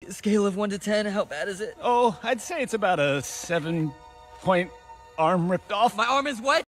Scale of 1 to 10, how bad is it? Oh, I'd say it's about a 7-point arm ripped off. My arm is what?